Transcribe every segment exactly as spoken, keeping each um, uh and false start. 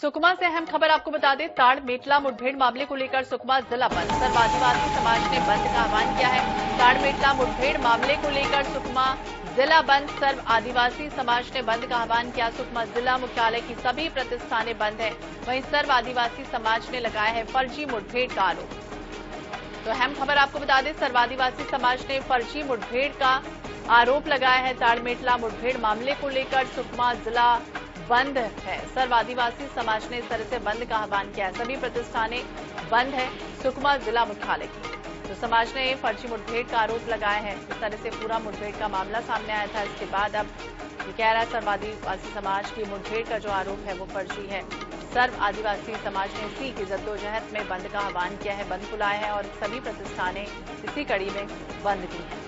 सुकमा से अहम खबर आपको बता दें, ताड़ मेटला मुठभेड़ मामले को लेकर सुकमा जिला बंद। सर्व आदिवासी समाज ने बंद का आह्वान किया है। ताड़ मेटला मुठभेड़ मामले को लेकर सुकमा जिला बंद। सर्व आदिवासी समाज ने बंद का आह्वान किया। सुकमा जिला मुख्यालय की सभी प्रतिष्ठानें बंद है। वहीं सर्व आदिवासी समाज ने लगाया है फर्जी मुठभेड़ का आरोप। तो अहम खबर आपको बता दें, सर्व आदिवासी समाज ने फर्जी मुठभेड़ का आरोप लगाया है। ताड़ मेटला मुठभेड़ मामले को लेकर सुकमा जिला बंद है। सर्व आदिवासी समाज ने इस तरह से बंद का आह्वान किया है। सभी प्रतिष्ठानें बंद है सुकमा जिला मुख्यालय की। तो समाज ने फर्जी मुठभेड़ का आरोप लगाया है। इस तरह से पूरा मुठभेड़ का मामला सामने आया था। इसके बाद अब ये कह रहा है सर्व आदिवासी समाज की मुठभेड़ का जो आरोप है वो फर्जी है। सर्व आदिवासी समाज ने इसी की जद्दोजहद में बंद का आह्वान किया है, बंद बुलाया है और सभी प्रतिष्ठानें इसी कड़ी में बंद की हैं।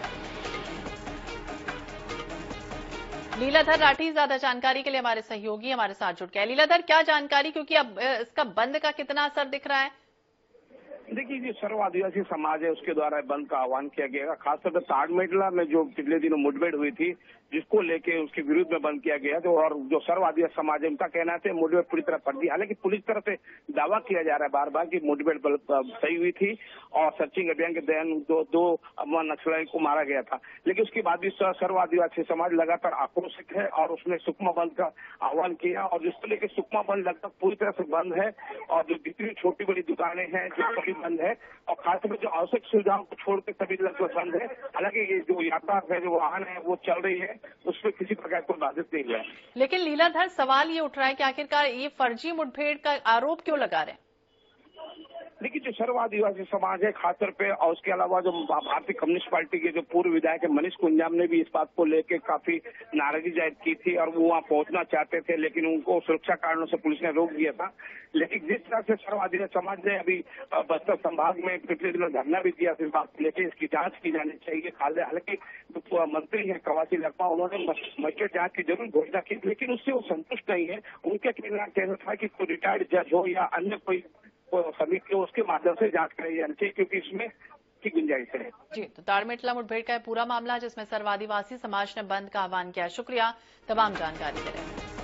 लीलाधर राठी ज्यादा जानकारी के लिए हमारे सहयोगी हमारे साथ जुड़ गए। लीलाधर, क्या जानकारी, क्योंकि अब इसका बंद का कितना असर दिख रहा है? देखिए, जो सर्व आदिवासी समाज है उसके द्वारा बंद का आह्वान किया गया। खासतौर पर ताड़ मेटला में जो पिछले दिनों मुठभेड़ हुई थी, जिसको लेके उसके विरुद्ध में बंद किया गया। तो और जो सर्व आदिवासी समाज है उनका कहना है मुठभेड़ पूरी तरह फर्जी। हालांकि पुलिस तरफ से दावा किया जा रहा है बार बार कि मुठभेड़ सही हुई थी और सर्चिंग अभियान के दौरान दो दो नक्सलियों को मारा गया था। लेकिन उसके बाद भी सर्व आदिवासी समाज लगातार आक्रोशित है और उसने सुकमा बंद का आह्वान किया। और जिसको लेकर सुकमा बंद लगभग पूरी तरह से बंद है और जो जितनी छोटी बड़ी दुकानें हैं जो सभी बंद है और खासतौर पर जो आवश्यक सुविधाओं को छोड़कर सभी लगभग बंद है। हालांकि ये जो यातायात है, जो वाहन है वो चल रही है, उसमें किसी प्रकार कोई बाधित नहीं हुआ है। लेकिन लीलाधर, सवाल ये उठ रहा है कि आखिरकार ये फर्जी मुठभेड़ का आरोप क्यों लगा रहे हैं? देखिए, जो सर्व आदिवासी समाज है खासतौर पे और उसके अलावा जो भारतीय कम्युनिस्ट पार्टी के जो पूर्व विधायक है मनीष कुंजाम ने भी इस बात को लेकर काफी नाराजगी जाहिर की थी और वो वहाँ पहुंचना चाहते थे, लेकिन उनको सुरक्षा कारणों से पुलिस ने रोक दिया था। लेकिन जिस तरह से सर्व आदिवासी समाज ने अभी बस्तर संभाग में पिछले दिनों धरना भी दिया, इस बात को लेकर इसकी जांच की जानी चाहिए। हालांकि जो मंत्री है कवासी लखमा, उन्होंने मजिस्ट्रेट जांच की जरूर घोषणा की, लेकिन उससे वो संतुष्ट नहीं है। उनके कहना था कि कोई रिटायर्ड जज हो या अन्य कोई समिति उसके माध्यम से जांच कराई जानी चाहिए, क्योंकि इसमें की गुंजाइश है। जी, तो ताड़ मेटला मुठभेड़ का पूरा मामला जिसमें सर्व आदिवासी समाज ने बंद का आह्वान किया। शुक्रिया तमाम जानकारी के लिए।